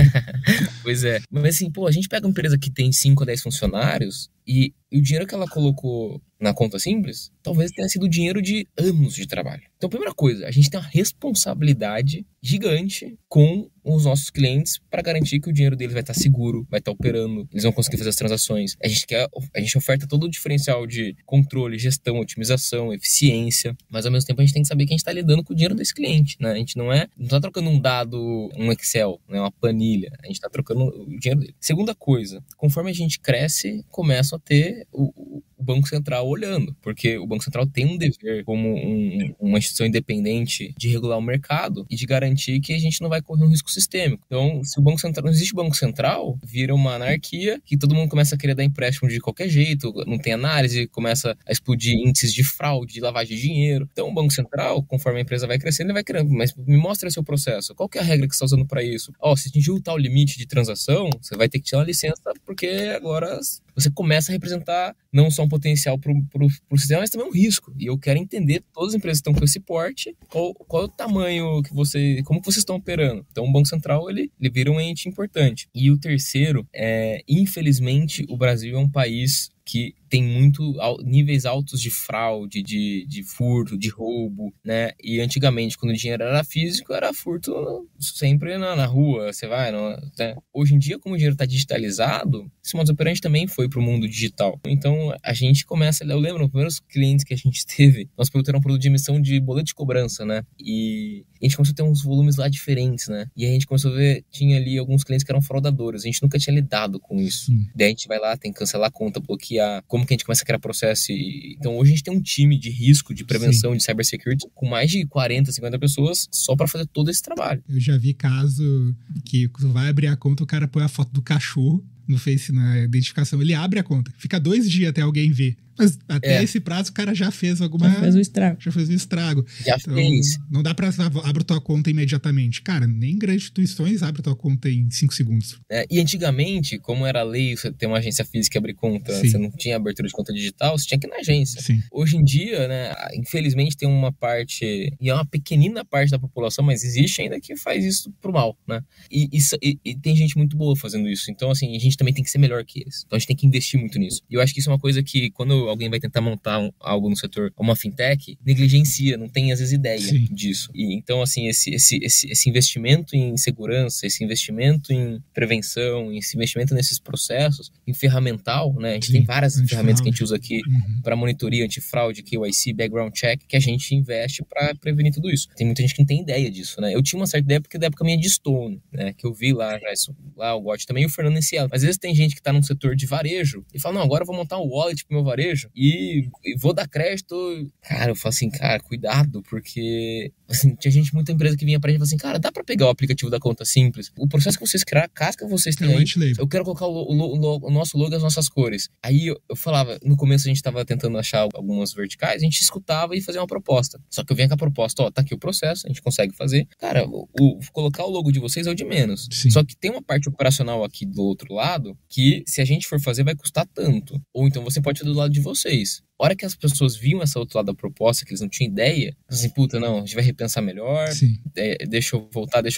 Pois é. Mas assim, a gente pega uma empresa que tem 5 a 10 funcionários e o dinheiro que ela colocou na conta simples, talvez tenha sido dinheiro de anos de trabalho. Então, primeira coisa, a gente tem uma responsabilidade gigante com os nossos clientes para garantir que o dinheiro deles vai estar seguro, vai estar operando, eles vão conseguir fazer as transações. A gente oferta todo o diferencial de controle, gestão, otimização, eficiência, mas ao mesmo tempo a gente tem que saber que a gente está lidando com o dinheiro desse cliente, né? A gente não está trocando um dado, um Excel, né? Uma planilha, a gente está trocando o dinheiro dele. Segunda coisa, conforme a gente cresce, começa a ter o Banco Central olhando, porque o Banco Central tem um dever como uma instituição independente de regular o mercado e de garantir que a gente não vai correr um risco sistêmico. Então, se o Banco Central, não existe Banco Central, vira uma anarquia que todo mundo começa a querer dar empréstimo de qualquer jeito, não tem análise, começa a explodir índices de fraude, de lavagem de dinheiro. Então, o Banco Central, conforme a empresa vai crescendo, ele vai querendo, mas me mostra seu processo, qual que é a regra que você está usando para isso? Se atingiu tal limite de transação, você vai ter que tirar uma licença, porque agora você começa a representar não só um potencial para o sistema, mas também um risco. E eu quero entender todas as empresas que estão com esse porte, qual é o tamanho como que vocês estão operando. Então, o Banco Central, ele vira um ente importante. E o terceiro, infelizmente, o Brasil é um país que tem níveis altos de fraude, de furto, de roubo, né? E antigamente, quando o dinheiro era físico, era furto sempre na rua, você vai, né? Hoje em dia, como o dinheiro está digitalizado, esse modus operandi também foi para o mundo digital. Então, a gente começa, eu lembro, os primeiros clientes que a gente teve, nosso produto era um produto de emissão de boleto de cobrança, né? E a gente começou a ter uns volumes lá diferentes, né? E a gente começou a ver, tinha ali alguns clientes que eram fraudadores, a gente nunca tinha lidado com isso. Daí a gente vai lá, tem que cancelar a conta, bloquear, como que a gente começa a criar processo. Então hoje a gente tem um time de risco, de prevenção, de cybersecurity, com mais de 40, 50 pessoas só para fazer todo esse trabalho. Eu já vi caso que tu vai abrir a conta, o cara põe a foto do cachorro no Face, na identificação, ele abre a conta, fica 2 dias até alguém ver. Mas até esse prazo o cara já fez Já fez o estrago. Já fez o estrago. Já fez. Não dá pra abrir tua conta imediatamente. Cara, nem grandes instituições abrem tua conta em 5 segundos. E antigamente, como era lei, você ter uma agência física e abrir conta, você não tinha abertura de conta digital, você tinha que ir na agência. Sim. Hoje em dia, né, infelizmente tem uma parte, e é uma pequenina parte da população, mas existe ainda que faz isso pro mal, né? E tem gente muito boa fazendo isso. Então, assim, a gente também tem que ser melhor que eles. Então a gente tem que investir muito nisso. E eu acho que isso é uma coisa que, quando alguém vai tentar montar algo no setor, uma fintech, negligencia, não tem às vezes ideia disso. E então, assim, esse investimento em segurança, esse investimento em prevenção, esse investimento nesses processos, em ferramental, né? A gente tem várias ferramentas que a gente usa aqui para monitoria, antifraude, KYC, background check, que a gente investe para prevenir tudo isso. Tem muita gente que não tem ideia disso, né? Eu tinha uma certa ideia porque da época minha de Stone, né? Que eu vi lá o Gotti também e o Fernando em Cielo. Às vezes tem gente que tá num setor de varejo e fala, não, agora eu vou montar um wallet pro meu varejo e vou dar crédito. Cara, eu falo assim, cara, cuidado, porque assim, tinha muita empresa que vinha pra gente e falava assim, cara, dá pra pegar o aplicativo da conta simples? O processo que vocês criaram, a casca que vocês têm aí, eu quero colocar o nosso logo e as nossas cores. Aí eu falava, no começo a gente tava tentando achar algumas verticais, a gente escutava e fazia uma proposta. Só que eu vinha com a proposta, tá aqui o processo, a gente consegue fazer. Cara, colocar o logo de vocês é o de menos. Sim. Só que tem uma parte operacional aqui do outro lado que, se a gente for fazer, vai custar tanto. Ou então você pode ir do lado de vocês. A hora que as pessoas viam essa outro lado da proposta, que eles não tinham ideia, assim, puta, não, a gente vai repensar melhor, deixa eu voltar, deixa eu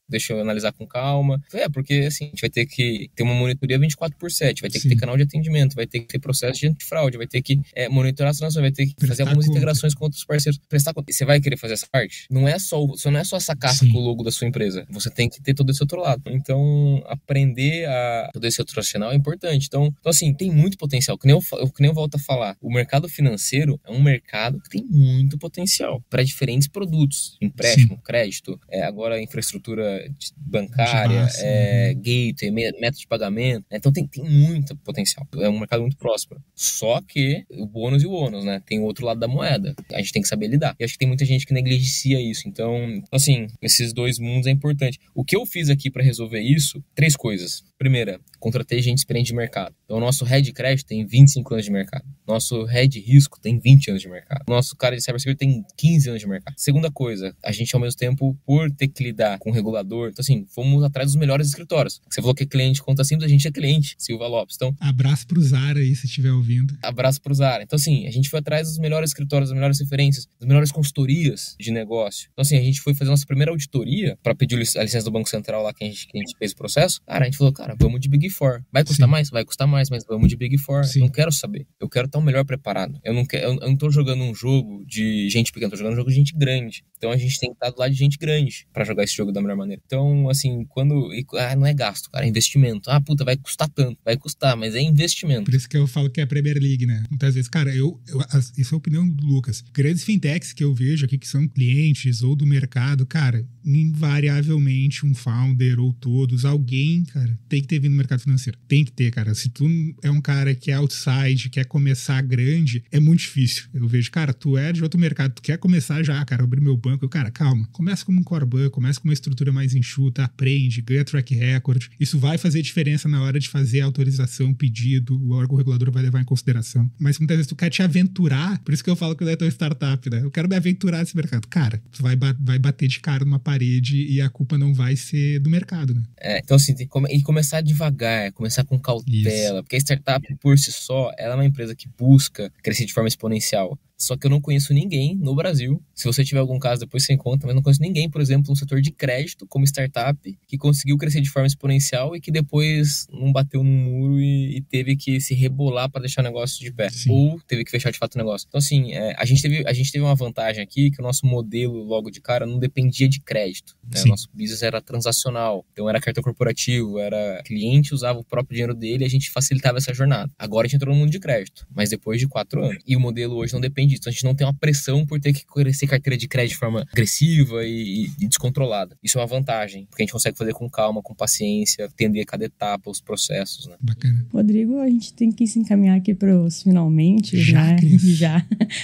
deixa eu analisar com calma. Porque assim, a gente vai ter que ter uma monitoria 24/7, vai ter que ter canal de atendimento, vai ter que ter processo de antifraude, vai ter que monitorar as transações, vai ter que fazer algumas integrações com outros parceiros. Prestar conta. Você vai querer fazer essa parte? Não é só essa caixa com o logo da sua empresa. Você tem que ter todo esse outro lado. Então, aprender a todo esse outro racional é importante. Então assim, tem muito potencial. Que nem eu volto a falar, o mercado financeiro é um mercado que tem muito potencial para diferentes produtos. Empréstimo, crédito, agora infraestrutura bancária, gateway, método de pagamento. Então tem muito potencial. É um mercado muito próspero. Só que o bônus e o ônus, né? Tem o outro lado da moeda. A gente tem que saber lidar. E acho que tem muita gente que negligencia isso. Então, assim, esses dois mundos é importante. O que eu fiz aqui para resolver isso? 3 coisas. Primeira, contratei gente experiente de mercado. Então, o nosso head de crédito tem 25 anos de mercado. Nosso head de risco tem 20 anos de mercado. Nosso cara de cybersecurity tem 15 anos de mercado. Segunda coisa, a gente, ao mesmo tempo, por ter que lidar com o regulador, então, assim, fomos atrás dos melhores escritórios. Você falou que é cliente, conta simples, a gente é cliente, Silva Lopes. Então, abraço pro Zara aí, se estiver ouvindo. Abraço pro Zara. Então, assim, a gente foi atrás dos melhores escritórios, das melhores referências, das melhores consultorias de negócio. Então, assim, a gente foi fazer nossa primeira auditoria para pedir a licença do Banco Central lá que a gente fez o processo. Cara, a gente falou, cara, vamos de Big Four. Vai custar mais? Vai custar mais, mas vamos de Big Four. Não quero saber. Eu quero estar o melhor preparado. Eu não tô jogando um jogo de gente pequena, tô jogando um jogo de gente grande. Então, a gente tem que estar do lado de gente grande para jogar esse jogo da melhor maneira. Então, assim, não é gasto, cara, é investimento. Puta, vai custar tanto. Vai custar, mas é investimento. Por isso que eu falo que é a Premier League, né? Muitas vezes, cara, isso é a opinião do Lucas. Grandes fintechs que eu vejo aqui, que são clientes ou do mercado, cara, invariavelmente um founder ou todos, alguém, cara, tem que ter vindo no mercado financeiro. Tem que ter, cara. Se tu é um cara que é outside, quer começar grande, é muito difícil. Eu vejo, cara, tu é de outro mercado, tu quer começar já, cara, abrir meu banco. Cara, calma. Começa como um core banco, começa com uma estrutura mais enxuta, aprende, ganha track record. Isso vai fazer diferença na hora de fazer a autorização, pedido, o órgão regulador vai levar em consideração. Mas muitas vezes tu quer te aventurar, por isso que eu falo que não é tão startup, né? Eu quero me aventurar nesse mercado. Cara, tu vai bater de cara numa parede e a culpa não vai ser do mercado, né? Então assim, tem que começar devagar, começar com cautela, porque a startup por si só, ela é uma empresa que busca crescer de forma exponencial. Só que eu não conheço ninguém no Brasil, se você tiver algum caso depois você conta, mas não conheço ninguém, por exemplo, no setor de crédito, como startup, que conseguiu crescer de forma exponencial e que depois não bateu num muro e teve que se rebolar para deixar o negócio de pé. Sim. Ou teve que fechar de fato o negócio. Então assim, a gente teve uma vantagem aqui, que o nosso modelo logo de cara não dependia de crédito, né? O nosso business era transacional, então era cartão corporativo, era cliente usava o próprio dinheiro dele e a gente facilitava essa jornada. Agora a gente entrou no mundo de crédito, mas depois de 4 anos. E o modelo hoje não depende disso. Então a gente não tem uma pressão por ter que crescer carteira de crédito de forma agressiva e descontrolada. Isso é uma vantagem, porque a gente consegue fazer com calma, com paciência, entender cada etapa, os processos, né? Bacana. Rodrigo, a gente tem que se encaminhar aqui para os finalmente, já, né? Cris. Já.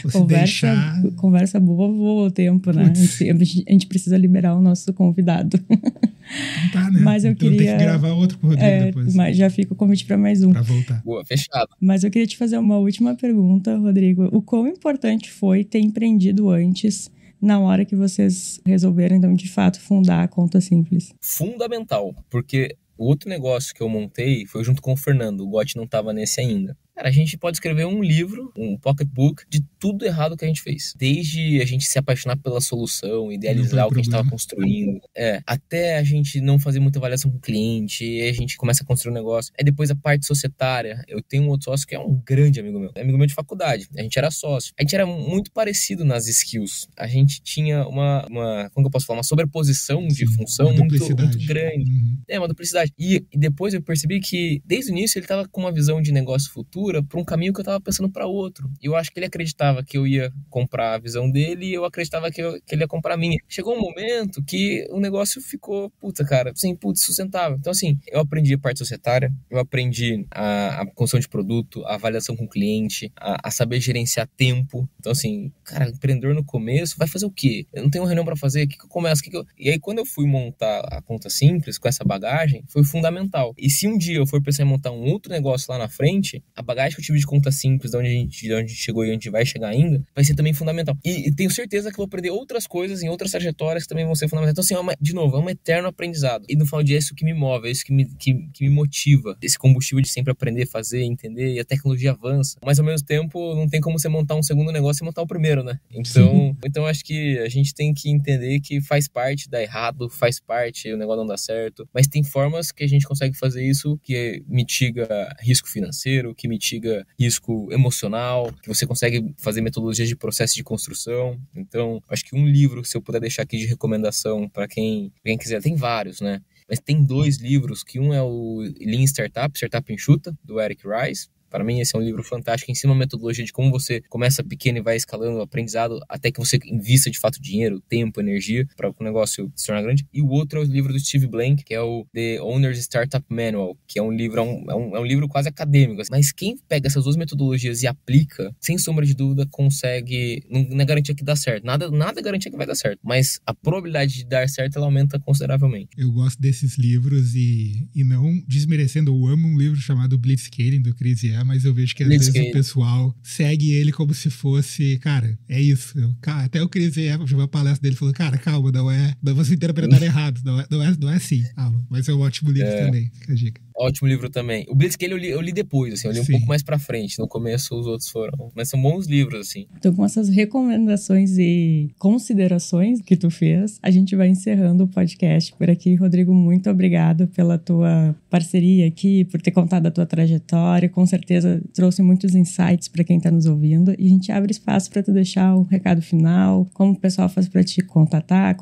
Conversa boa voa o tempo, né? A gente precisa liberar o nosso convidado. Então tá, né? Mas eu queria... tem que gravar outro com o Rodrigo depois. Mas já fica o convite para mais um. Pra voltar. Boa, fechado. Mas eu queria te fazer uma última pergunta, Rodrigo. O quão importante foi ter empreendido antes, na hora que vocês resolveram, então, de fato, fundar a Conta Simples? Fundamental, porque o outro negócio que eu montei foi junto com o Fernando. O Gotti não estava nesse ainda. Cara, a gente pode escrever um livro, um pocketbook, de tudo errado que a gente fez. Desde a gente se apaixonar pela solução, idealizar o que a gente estava construindo, até a gente não fazer muita avaliação com o cliente, e a gente começa a construir um negócio. Aí depois a parte societária, eu tenho um outro sócio que é um grande amigo meu de faculdade. A gente era sócio. A gente era muito parecido nas skills. A gente tinha uma como que eu posso falar? Uma sobreposição de função muito grande. Uhum. Uma duplicidade. E depois eu percebi que, desde o início, ele estava com uma visão de negócio futuro para um caminho que eu estava pensando para outro. E eu acho que ele acreditava que eu ia comprar a visão dele e eu acreditava que ele ia comprar a minha. Chegou um momento que o negócio ficou, sustentável. Então, assim, eu aprendi a parte societária, eu aprendi a construção de produto, a avaliação com o cliente, a saber gerenciar tempo. Então, assim, cara, empreendedor no começo vai fazer o quê? Eu não tenho uma reunião para fazer, o que eu começo? E aí, quando eu fui montar a Conta Simples com essa bagagem, foi fundamental. E se um dia eu for pensar em montar um outro negócio lá na frente, a bagagem bagagem que eu tive de conta simples, de onde a gente chegou e onde a gente vai chegar ainda, vai ser também fundamental. E tenho certeza que vou aprender outras coisas em outras trajetórias que também vão ser fundamentais. Então, assim, de novo, é um eterno aprendizado. E no final do dia é isso que me move, é isso que me motiva. Esse combustível de sempre aprender, fazer, entender, e a tecnologia avança. Mas ao mesmo tempo, não tem como você montar um segundo negócio e montar o primeiro, né? Então acho que a gente tem que entender que faz parte dar errado, faz parte o negócio não dar certo, mas tem formas que a gente consegue fazer isso que mitiga risco financeiro, que mitiga risco emocional, que você consegue fazer metodologias de processo de construção. Então, acho que um livro, se eu puder deixar aqui de recomendação para quem quiser, tem vários, né? Mas tem 2 livros, que um é o Lean Startup Enxuta, do Eric Rice. Para mim, esse é um livro fantástico, ensina uma metodologia de como você começa pequeno e vai escalando o aprendizado até que você invista de fato dinheiro, tempo, energia para o negócio se tornar grande. E o outro é o livro do Steve Blank, que é o The Owner's Startup Manual, que é um livro, é um livro quase acadêmico. Mas quem pega essas 2 metodologias e aplica, sem sombra de dúvida, consegue... Não é garantia que dá certo. Nada é garantia que vai dar certo. Mas a probabilidade de dar certo, ela aumenta consideravelmente. Eu gosto desses livros e não desmerecendo, eu amo um livro chamado Blitzscaling, do Chris Ye, mas eu vejo que às vezes o pessoal segue ele como se fosse, cara, é isso. Até o Chris Ye, uma palestra dele, falou, cara, calma, não é você interpretar errado, não é assim. Calma, mas é um ótimo livro também, fica a dica. Ótimo livro também. O Blitzscaling eu li depois, assim, eu li um pouco mais pra frente. No começo os outros foram, mas são bons livros, assim. Então, com essas recomendações e considerações que tu fez, a gente vai encerrando o podcast por aqui. Rodrigo, muito obrigado pela tua parceria aqui, por ter contado a tua trajetória. Com certeza trouxe muitos insights para quem tá nos ouvindo. E a gente abre espaço para tu deixar o recado final, como o pessoal faz para te contatar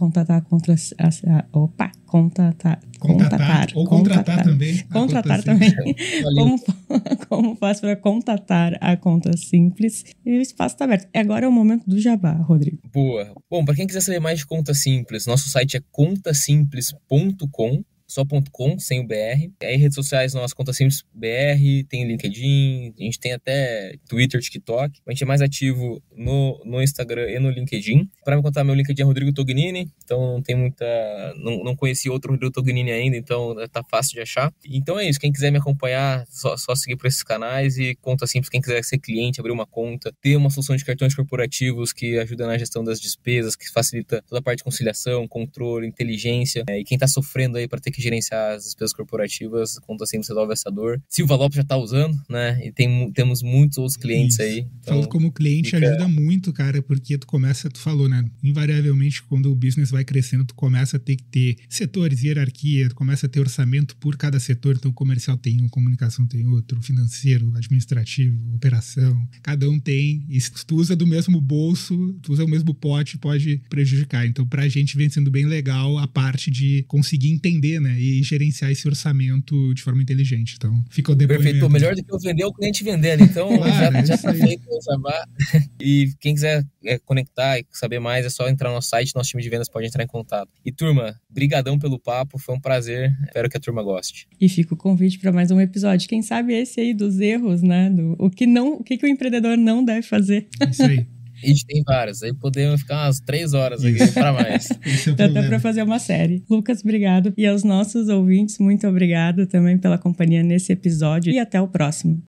ou contratar também. Contratar também. Como faz para contatar a Conta Simples? E o espaço está aberto. Agora é o momento do jabá, Rodrigo. Boa. Bom, para quem quiser saber mais de Conta Simples, nosso site é contasimples.com. Só .com, sem o BR. Aí redes sociais, nossa Conta Simples BR, tem LinkedIn, a gente tem até Twitter, TikTok. A gente é mais ativo no Instagram e no LinkedIn. Para me contar, meu LinkedIn é Rodrigo Tognini, então não tem muita... Não conheci outro Rodrigo Tognini ainda, então tá fácil de achar. Então é isso, quem quiser me acompanhar, só seguir por esses canais. E Conta Simples, quem quiser ser cliente, abrir uma conta, ter uma solução de cartões corporativos que ajuda na gestão das despesas, que facilita toda a parte de conciliação, controle, inteligência. E quem tá sofrendo aí para ter que gerenciar as despesas corporativas, Conta Simples resolve essa dor. Silva Lopes já tá usando, né? E temos muitos outros clientes aí. Então, falando como cliente, ajuda muito, cara, porque tu falou, né? Invariavelmente, quando o business vai crescendo, tu começa a ter que ter setores, hierarquia, tu começa a ter orçamento por cada setor. Então, o comercial tem um, comunicação tem outro, financeiro, administrativo, operação. Cada um tem. E se tu usa do mesmo bolso, tu usa o mesmo pote, pode prejudicar. Então, pra gente vem sendo bem legal a parte de conseguir entender, né? E gerenciar esse orçamento de forma inteligente. Então, fica o depoimento. Perfeito. Melhor do que eu vender é o cliente vendendo. Então, claro, já tá feito o jabá. E quem quiser conectar e saber mais, é só entrar no nosso site. Nosso time de vendas pode entrar em contato. E, turma, brigadão pelo papo. Foi um prazer. Espero que a turma goste. E fica o convite para mais um episódio. Quem sabe esse aí dos erros, né? O que o empreendedor não deve fazer. Isso aí. A gente tem vários. Aí podemos ficar umas 3 horas aqui para mais. Dá até para fazer uma série. Lucas, obrigado. E aos nossos ouvintes, muito obrigado também pela companhia nesse episódio. E até o próximo.